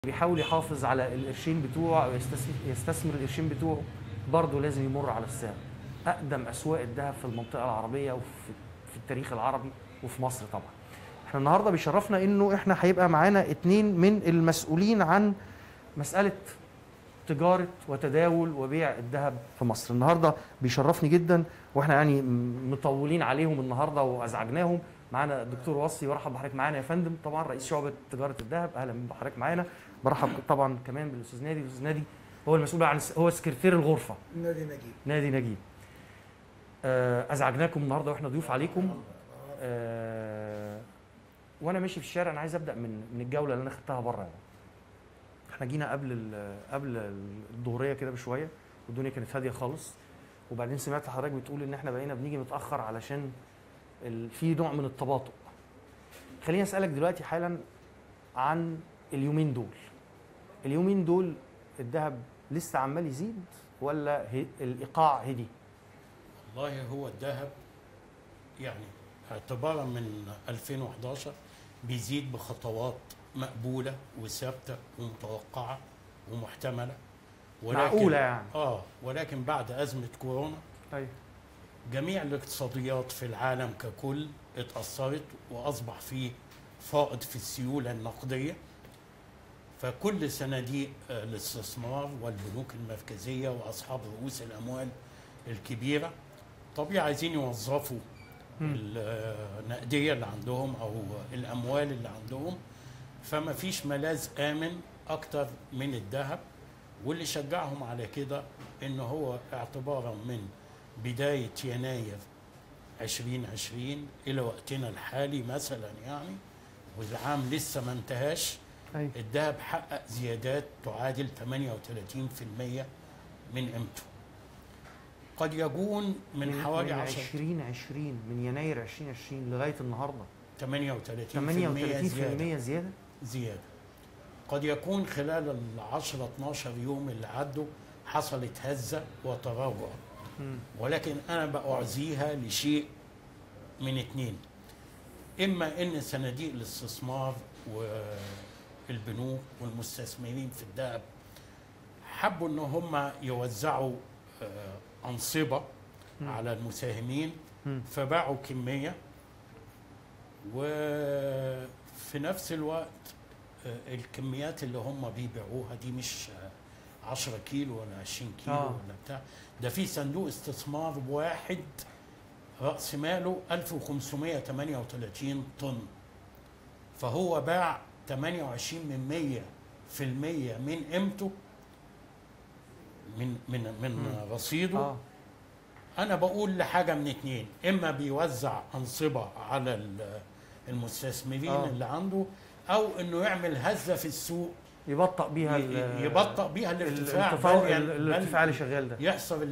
بيحاول يحافظ على القرشين بتوعه او يستثمر القرشين بتوعه، برضه لازم يمر على السعر. اقدم اسواق الذهب في المنطقه العربيه وفي التاريخ العربي وفي مصر طبعا. احنا النهارده بيشرفنا انه احنا هيبقى معانا اتنين من المسؤولين عن مساله تجاره وتداول وبيع الذهب في مصر. النهارده بيشرفني جدا، واحنا يعني مطولين عليهم النهارده وازعجناهم. معانا الدكتور وصي، برحب بحضرتك معانا يا فندم، طبعا رئيس شعبه تجاره الذهب، اهلا بحضرتك معانا. برحب طبعا كمان بالاستاذ نادي. الاستاذ نادي هو المسؤول عن هو سكرتير الغرفه، نادي نجيب. ازعجناكم النهارده واحنا ضيوف عليكم. وانا ماشي في الشارع انا عايز ابدا من الجوله اللي انا خدتها بره. يعني احنا جينا قبل الظهريه كده بشويه والدنيا كانت هاديه خالص، وبعدين سمعت حضرتك بتقول ان احنا بقينا بنيجي متاخر علشان في نوع من التباطؤ. خليني اسالك دلوقتي حالا عن اليومين دول الذهب لسه عمال يزيد ولا الايقاع هدي؟ والله هو الذهب يعني اعتبارا من 2011 بيزيد بخطوات مقبولة وثابتة ومتوقعة ومحتملة، ولكن معقولة يعني. ولكن بعد أزمة كورونا أيوة. جميع الاقتصاديات في العالم ككل اتأثرت، وأصبح فيه فائض في السيولة النقدية. فكل صناديق الاستثمار والبنوك المركزية وأصحاب رؤوس الأموال الكبيرة طبيعي عايزين يوظفوا النقدية اللي عندهم أو الأموال اللي عندهم، فما فيش ملاذ آمن أكتر من الذهب. واللي شجعهم على كده إن هو اعتبارا من بداية يناير 2020 إلى وقتنا الحالي مثلا، يعني والعام لسه ما انتهاش، الذهب حقق زيادات تعادل 38% من قيمته. قد يكون من حوالي 2020 من يناير 2020 لغايه النهارده 38% زياده. قد يكون خلال ال 10-12 يوم اللي عدوا حصلت هزه وتراجع، ولكن انا بأعزيها لشيء من اتنين: اما ان صناديق الاستثمار والبنوك والمستثمرين في الذهب حبوا ان هم يوزعوا أنصبة على المساهمين فباعوا كمية، وفي نفس الوقت الكميات اللي هم بيبيعوها دي مش 10 كيلو ولا 20 كيلو ولا بتاع، ده في صندوق استثمار واحد رأس ماله 1538 طن، فهو باع 28% من قيمته من رصيده. انا بقول لحاجه من اتنين: اما بيوزع انصبه على المستثمرين اللي عنده، او انه يعمل هزه في السوق يبطئ بيها الارتفاع اللي شغال ده، يحصل